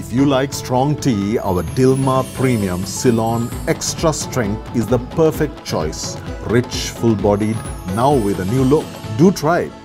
If you like strong tea, our Dilmah Premium Ceylon Extra Strength is the perfect choice. Rich, full-bodied, now with a new look. Do try it.